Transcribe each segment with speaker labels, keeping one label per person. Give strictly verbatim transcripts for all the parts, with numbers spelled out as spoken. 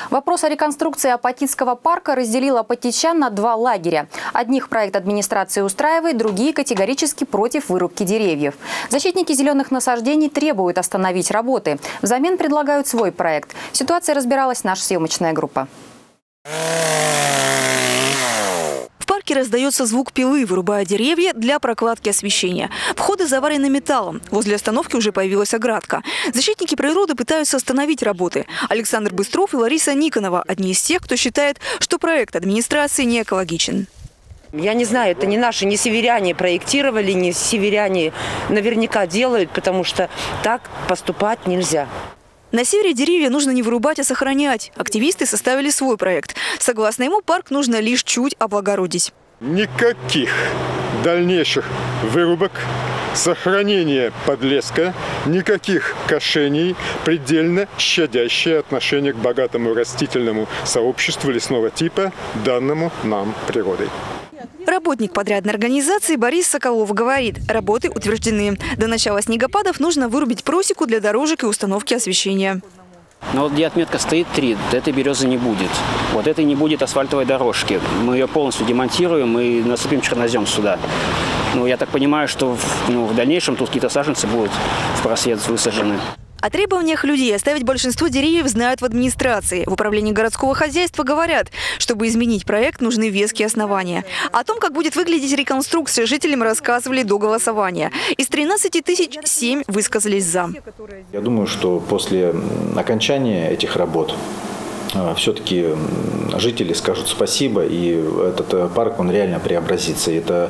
Speaker 1: Вопрос о реконструкции Апатитского парка разделил апатитчан на два лагеря. Одних проект администрации устраивает, другие категорически против вырубки деревьев. Защитники зеленых насаждений требуют остановить работы. Взамен предлагают свой проект. В ситуации разбиралась наша съемочная группа.
Speaker 2: В парке раздается звук пилы, вырубая деревья для прокладки освещения. Входы заварены металлом. Возле остановки уже появилась оградка. Защитники природы пытаются остановить работы. Александр Быстров и Лариса Никонова – одни из тех, кто считает, что проект администрации не экологичен.
Speaker 3: Я не знаю, это не наши, не северяне проектировали, не северяне наверняка делают, потому что так поступать нельзя.
Speaker 2: На севере деревья нужно не вырубать, а сохранять. Активисты составили свой проект. Согласно ему, парк нужно лишь чуть облагородить.
Speaker 4: Никаких дальнейших вырубок, сохранения подлеска, никаких кошений, предельно щадящее отношение к богатому растительному сообществу лесного типа, данному нам природой.
Speaker 2: Работник подрядной организации Борис Соколов говорит, работы утверждены. До начала снегопадов нужно вырубить просеку для дорожек и установки освещения.
Speaker 5: Но вот где отметка стоит три, этой березы не будет. Вот этой не будет асфальтовой дорожки. Мы ее полностью демонтируем и насыпем чернозем сюда. Ну, я так понимаю, что в, ну, в дальнейшем тут какие-то саженцы будут в просвет высажены.
Speaker 2: О требованиях людей оставить большинство деревьев знают в администрации. В управлении городского хозяйства говорят, чтобы изменить проект, нужны веские основания. О том, как будет выглядеть реконструкция, жителям рассказывали до голосования. Из тринадцати тысяч семь высказались «за».
Speaker 6: Я думаю, что после окончания этих работ все-таки жители скажут спасибо, и этот парк, он реально преобразится. И это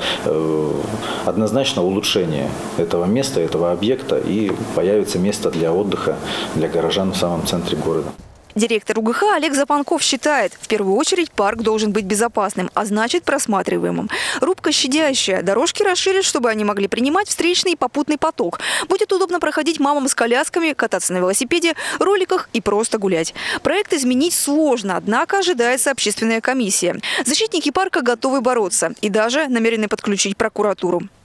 Speaker 6: однозначно улучшение этого места, этого объекта, и появится место для отдыха для горожан в самом центре города.
Speaker 2: Директор УГХ Олег Запанков считает, в первую очередь парк должен быть безопасным, а значит просматриваемым. Рубка щадящая, дорожки расширят, чтобы они могли принимать встречный и попутный поток. Будет удобно проходить мамам с колясками, кататься на велосипеде, роликах и просто гулять. Проект изменить сложно, однако ожидается общественная комиссия. Защитники парка готовы бороться и даже намерены подключить прокуратуру.